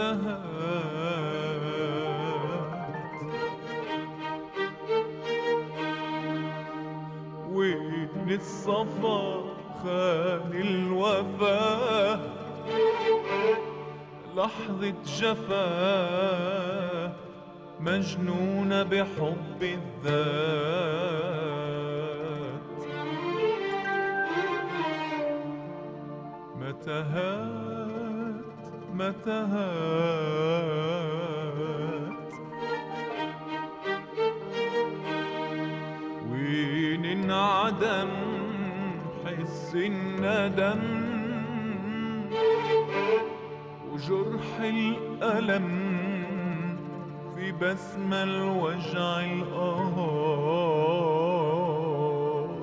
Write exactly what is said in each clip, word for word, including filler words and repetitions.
تهات، وين الصفا خان الوفاه، لحظة جفاه مجنونة بحب الذات. متاهات متاهات، وين انعدم حس الندم، وجرح الألم في بسمة الوجع الآهات.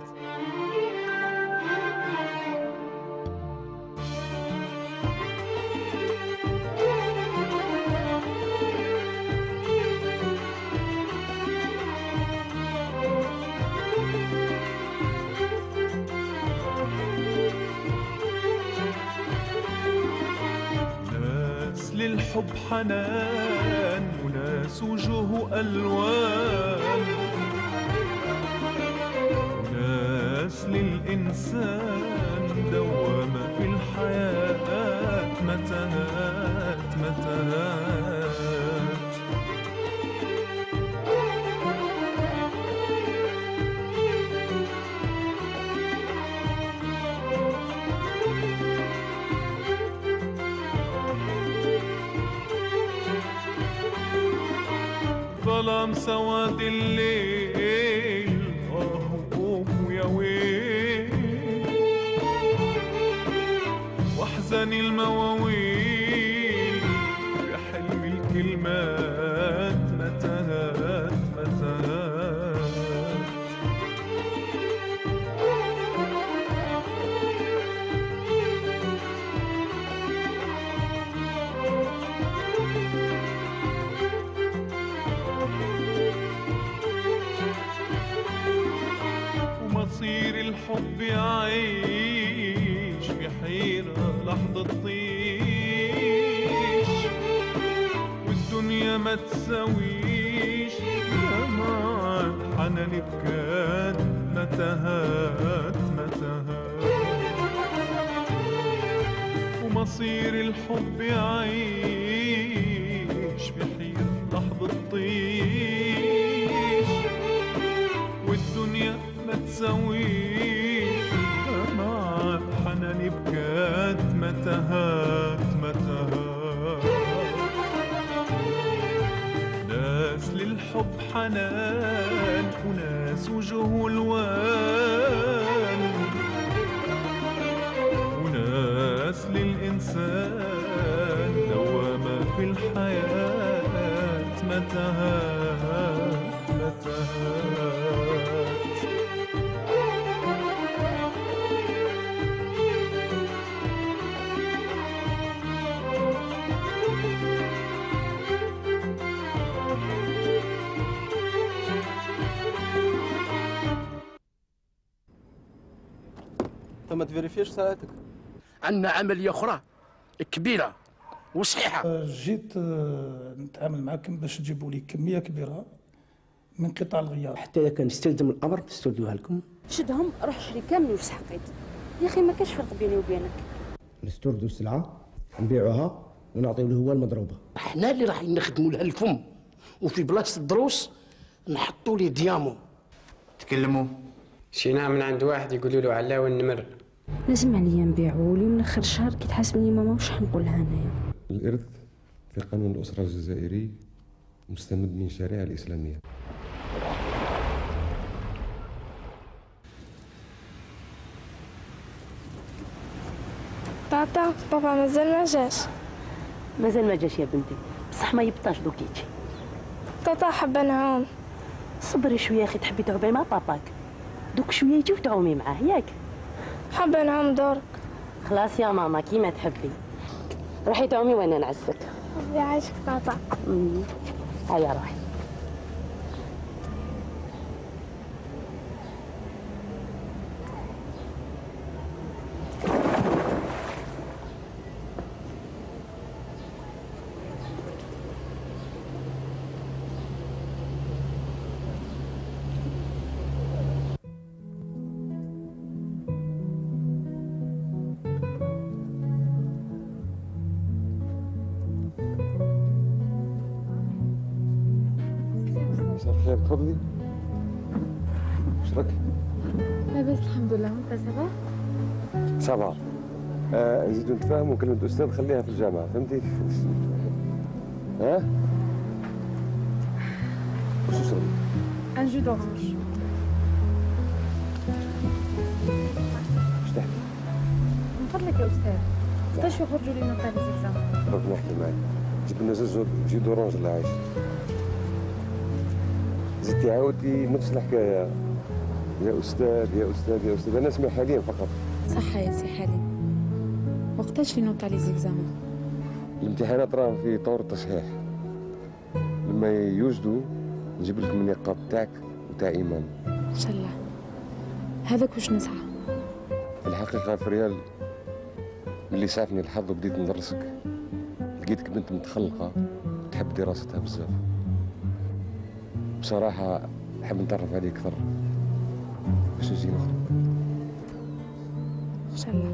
للحب حنان، وناس وجوه ألوان، وناس للإنسان دوامة في الحياة. متاهات متاهات، ظلام سواد الليل، آه قوم يا ويل، واحزن المواويل بحلم الكلمات. متاهات متاهات، مصير الحب يعيش بحيرة لحظة طيش، والدنيا ما تساويش دمعة حنان بكات. متاهات متاهات، ومصير الحب يعيش بحيرة لحظة طيش، والدنيا ما تساويش دمعة حنان بكات. متاهات متاهات، ناس للحب حنان، وناس وجوه الوان، وناس للإنسان دوامة في الحياة. متاهات متاهات، انت ما تفيريفيش صلاتك؟ عندنا عمليه اخرى كبيره وصحيحه. جيت نتعامل معكم باش تجيبوا لي كميه كبيره من قطع الغيار، حتى اذا كان نستلزم الامر نستردوها لكم. شدهم روح شري كامل وفسح قيد. يا اخي ما كاش فرق بيني وبينك. نستردوا السلعه نبيعوها ونعطيو له هو المضروبه. احنا اللي راح نخدموا لها الفم، وفي بلاصه الدروس نحطوا لي ديامو. تكلموا شينا من عند واحد يقولوا له علاوي النمر. لازم عليا نبيعو لي من اخر الشهر كي تحاسبني ماما واش حنقولها انايا. الارث في قانون الاسره الجزائري مستمد من الشريعه الاسلاميه. طاطا بابا مازال ما جاش. مازال ما جاش يا بنتي، بصح ما يبطاش دوك يجي. طاطا حابه نعوم. صبري شويه اخي، تحبي تعومي مع باباك، دوك شويه يجي وتعومي معاه ياك. حابه نعوم دورك. خلاص يا ماما كيما تحبي، روحي تعومي وانا نعسك. ربي يعيشك طاطا. هيا روحي. بخير تفضلي. شراك؟ لاباس الحمد لله، وانت سافا؟ سافا. آه نزيدو نتفاهموا كلمة أستاذ خليها في الجامعة، فهمتي؟ ها؟ واش تشربي؟ ان جو دورانج. واش تحكي؟ من فضلك يا أستاذ، وقتاش يخرجوا لي نوطا لي زيكزام؟ درك نحكي معاك. جيب لنا زوج جو دورانج اللي عايش. زدتي عاودتي نفس الحكاية. يا أستاذ يا أستاذ يا أستاذ، أنا اسمي حليم فقط. صحة يا سي حليم. وقتاش لي نوطا لي زيكزام؟ الامتحانات راهم في طور التصحيح. لما يوجدوا نجيب لكم النقاط تاعك وتاع إيمان. إن شاء الله. هذاك واش نسعى. في الحقيقة في ريال ملي سعفني الحظ وبديت ندرسك لقيتك بنت متخلقة تحب دراستها بزاف. بصراحة نحب نتعرف عليك أكثر باش نجي نخدم. إن شاء الله.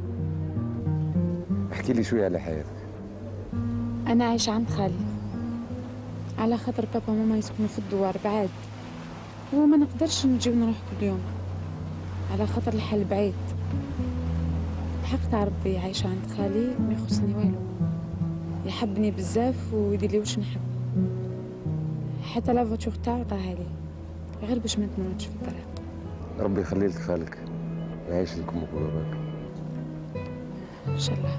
احكي لي شوية على حياتك. أنا عايشة عند خالي على خاطر بابا وماما يسكنوا في الدوار بعاد، وما نقدرش نجي ونروح كل يوم على خاطر الحل بعيد. الحق تاع ربي عايشة عند خالي ما يخصني والو، يحبني بزاف ويدير لي واش نحب، حتى لا فوتور تاعو عطاها لي غير باش ما نتمرضش في الطريق. ربي يخلي لك خالك ويعيش لك امك وباباك. ان شاء الله.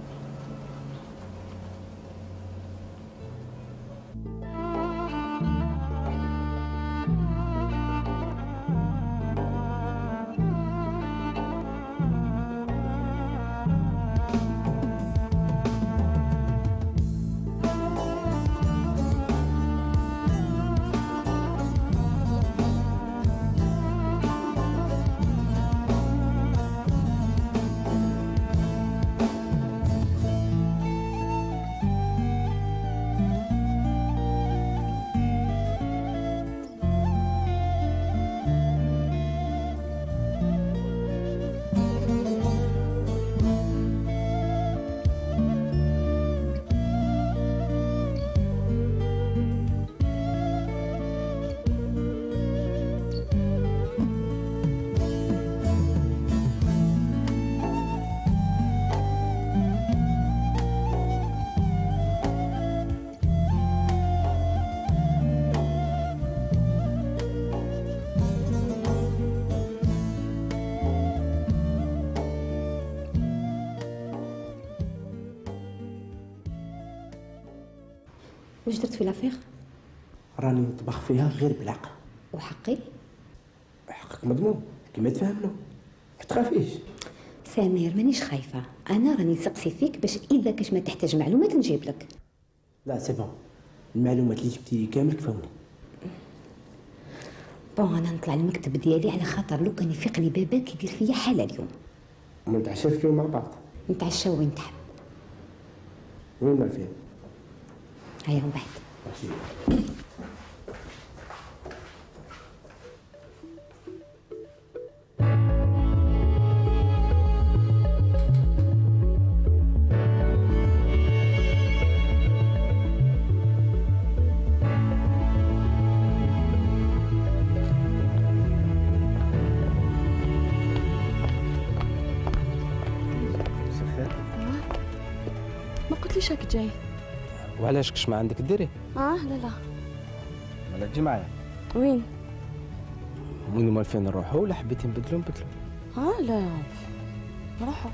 واش درت في لافيغ؟ راني نطبخ فيها غير بالعقل. وحقي؟ حقك مضمون كما تفاهمنا، ما تخافيش. سمير مانيش خايفه، انا راني نسقسي فيك باش اذا كاش ما تحتاج معلومات نجيب لك. لا سي بون، المعلومات اللي جبتي لي كامل كفاوني. بون انا نطلع المكتب ديالي على خاطر لو كان يفيق لي باباك يدير فيا حاله اليوم. ما نتعشاش اليوم مع بعض؟ نتعشاو وين تحب. وين ما فيها؟ هيا من بعد. ما قلتليش راك جاي. وعلاش كش ما عندك ديري؟ اه لا لا. ولا تجي معايا؟ وين؟ وين ما فين نروحوا ولا حبيتي نبدلوا نبدلوا؟ اه لا نروحوا.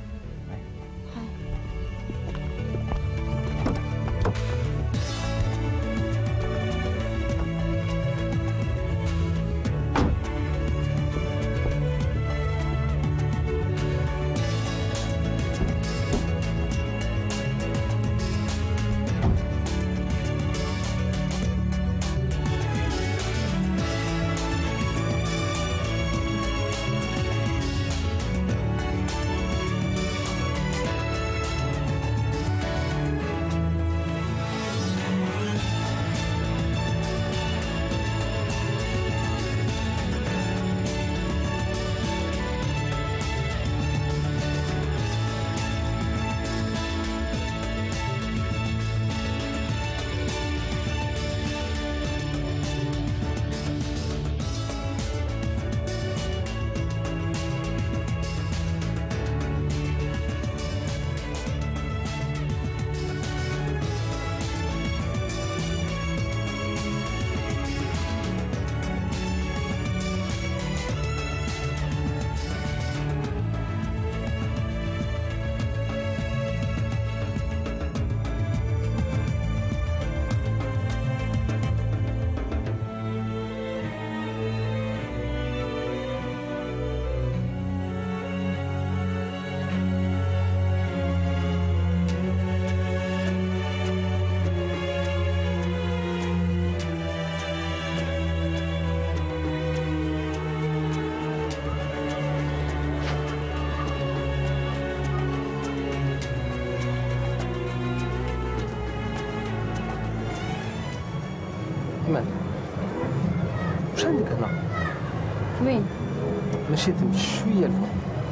عندك هنا. وين؟ مشيت شويه الفوق.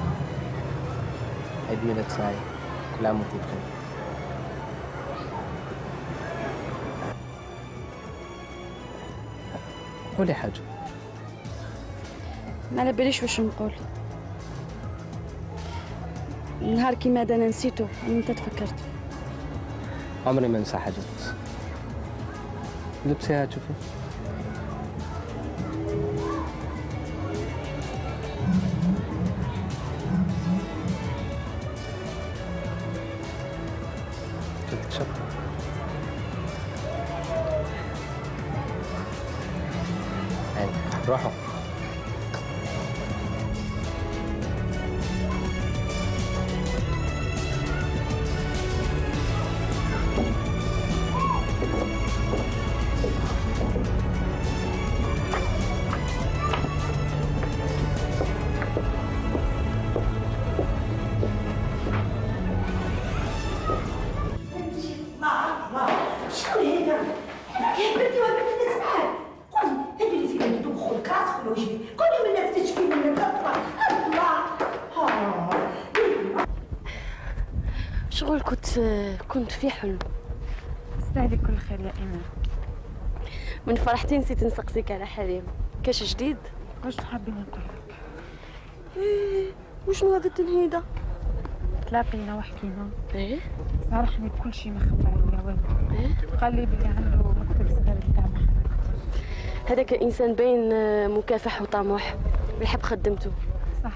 عيد ميلاد سعيد، كل عام وانت بخير. قولي حاجه. ما على باليش واش نقول. نهار كيما هذا انا نسيتو وانت تفكرت. عمري ما ننسى حاجه. لبسيها تشوفي. جاتك شبكة. هاي روحوا. شغل كنت كنت في حلم. تستاهلي كل خير يا ايمان. من فرحتي نسيت نسقسيك على حليم. كاش جديد؟ واش تحبي نقول لك؟ ايه وشنو هذا التنهيده؟ تلاقينا وحكينا. ايه صارحني بكل شيء ما خبى عليا والو. ايه قال لي بلي عنده مكتب صغير بتاع محل. هذاك انسان باين مكافح وطموح ويحب خدمته. صح.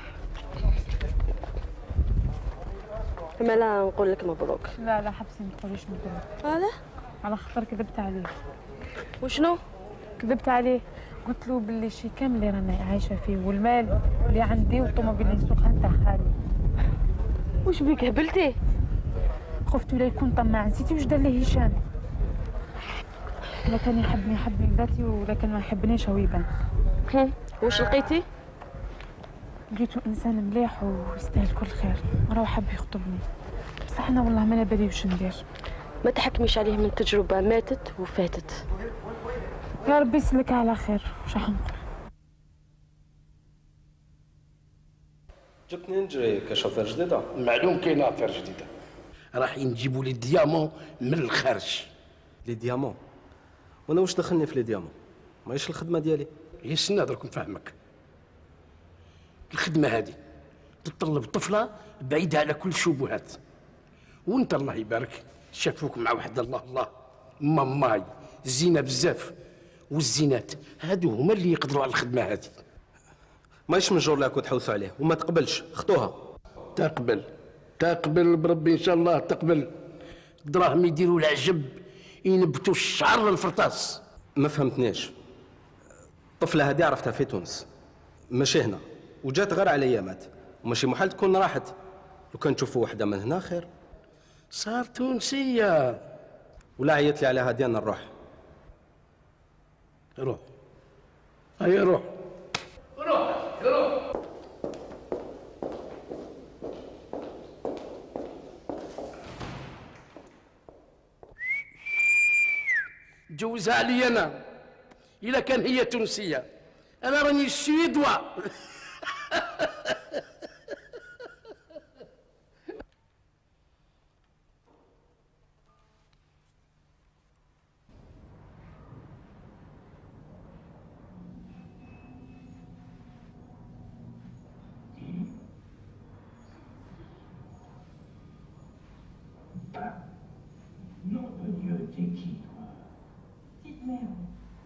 اما لا نقول لك مبروك. لا لا حبسي ما تقوليش مبروك. علاه؟ على خاطر كذبت عليه. وشنو؟ كذبت عليه، قلت له باللي شي كامل اللي رانا عايشه فيه والمال اللي عندي والطوموبيل اللي نسوقها نتاع خالي. واش بيك هبلتي؟ خفت ولا يكون طماع. نسيتي واش دار لي هشام؟ ولا كان يحبني يحبني ذاتي ولا كان ما يحبنيش هو يبان. واش لقيتي؟ لقيتو انسان مليح ويستاهل كل خير، راه حب يخطبني بصح انا والله ما بالي واش ندير. ما تحكميش عليه من تجربه ماتت وفاتت. يا ربي يسلك على خير. واش راح نقول؟ جبتني نجري كشوفير جديده. معلوم كاينه افير جديده. راح نجيبوا لي ديامون من الخارج. لي ديامون؟ وانا واش دخلني في لي ديامون؟ ماهيش الخدمه ديالي. هي السنه درك نفهمك. الخدمه هذه تتطلب طفله بعيده على كل الشبهات. وانت الله يبارك شافوك مع واحد الله الله ماماي زينه بزاف. والزينات هادو هما اللي يقدروا على الخدمه هذه. ماهيش من جور لاكو تحوسوا عليه وما تقبلش. خطوها. تقبل تقبل بربي ان شاء الله تقبل. الدراهم يديروا العجب ينبتوا الشعر للفرطاس. ما فهمتنيش. الطفله هذه عرفتها في تونس ماشي هنا، وجات غير على ايامات وماشي محال تكون راحت. لو كان تشوفوا وحده من هنا خير. صار تونسيه. ولا عيط لي عليها ديالنا نروح. روح هيا روح روح روح. جوزها علي انا الا كان هي تونسيه. انا راني سويدوا. Nom de Dieu, t'es qui, toi? Petite merde.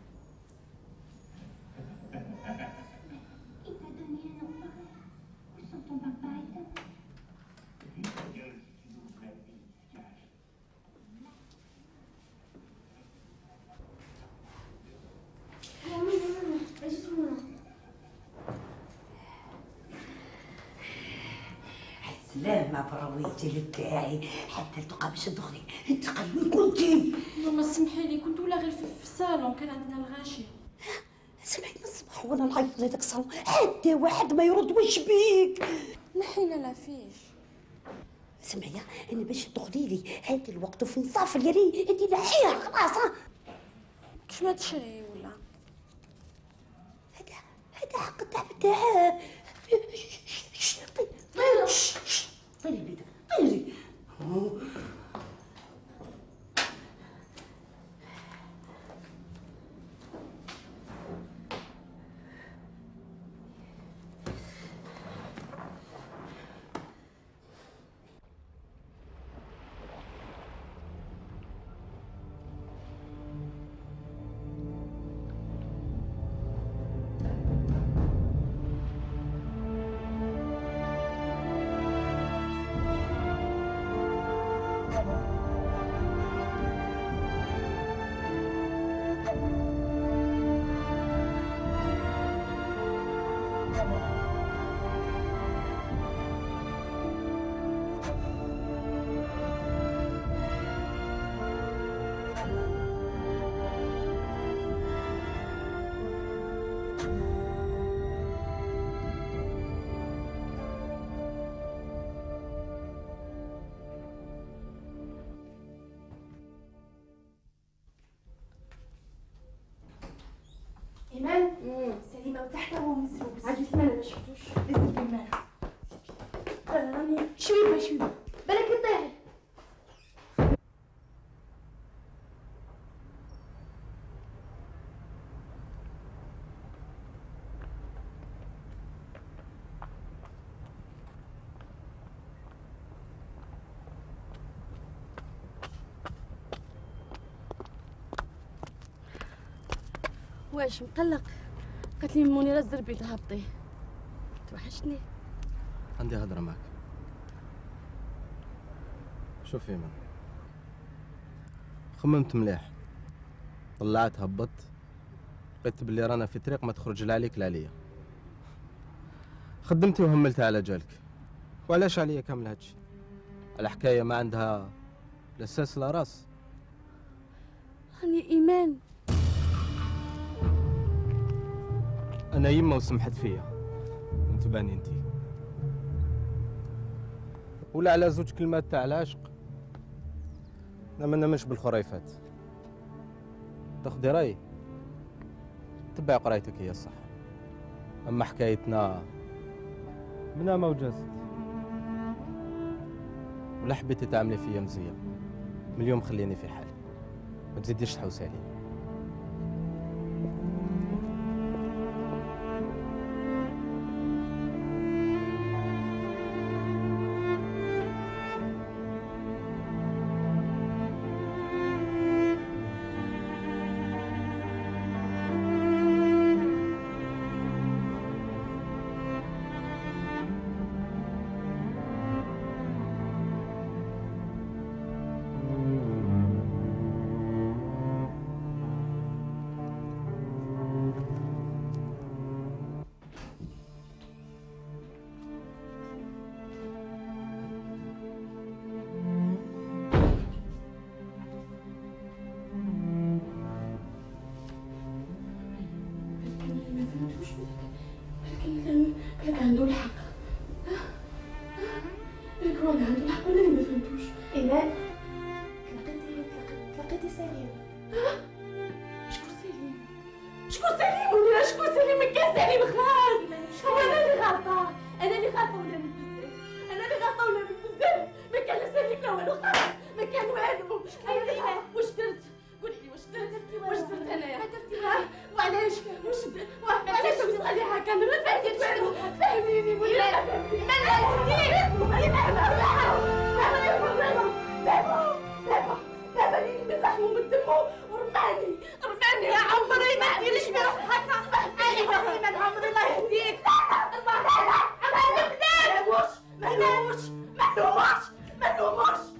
Il t'a donné un nom pareil. Où sont ton papa et ta mère? Dis ta gueule si tu n'ouvres la vie, cache. Maman, maman, vas-y, tout le monde. سلامة برويتي للتاعي حتى تلقى باش تدخلي انت قلبي كنتي. ماما سمحي لي كنت ولا غير في الصالون كان عندنا الغاشي. سمعي من الصباح وانا نعيط لهذاك الصالون حتى واحد ما يرد. واش بيك؟ نحينا لا فيش. سمعي انا باش تدخلي لي هاتي الوقت وفي نصاف اليري انت نحيها خلاص. كش ما تشري ولا الحق تاع تاعها. طيري طيري بيدك طيري. إيمان سليمة وتحت هو مسروق عاد سمانة ما شفتوش لازم بالمال راني شويبة شويبة بالك تطيحي. واش مقلق؟ قالت لي منيرة الزربي تهبطي. توحشتني. عندي هضره معك. شوفي من خممت مليح، طلعت هبطت، لقيت بلي رانا في طريق ما تخرج لا عليك لا عليا. خدمتي وهملتها على جالك، وعلاش عليا كامل هادشي؟ على حكايه ما عندها لا ساس لا راس. راني إيمان. أنا يما وسمحت فيا وانتباني انتي، ولا على زوج كلمات تاع العشق. أنا ما نمنش بالخريفات. تاخدي رايي تبعي قرايتك هي الصح. أما حكايتنا منامة وجازت، ولا حبيتي تعملي فيا مزية، من اليوم خليني في حالي، ما تزيديش تحوسي عليا. بالك عنده الحق. بالك هو اللي عنده الحق ولا اللي ما فهمتوش. إيمان تلاقيتي تلاقيتي سليم. شكون سليم؟ شكون سليم ولا شكون سليم؟ ما كان سليم خلاص. هو انا اللي غلطان، انا اللي غلطان ولا من بزاف، انا اللي غلطان ولا من بزاف. ما كان لا سليم لا والو خلاص، ما كان والو. ايوا واش درت؟ قولي لي واش درت؟ واش درت انايا؟ وعلاش؟ واش درت؟ وعلاش توصل لي هكا؟ انا ما فهمتش والو. فهميني ولا فهميني؟ ما دابا دابا دابا اللي من لحمه من دمه ورماني رماني يا عمري. ما ديريش في روحك هكا. ايوا من عمري الله يهديك. الله يهديك. ما نلومش ما نلومش ما نلومش ما نلومش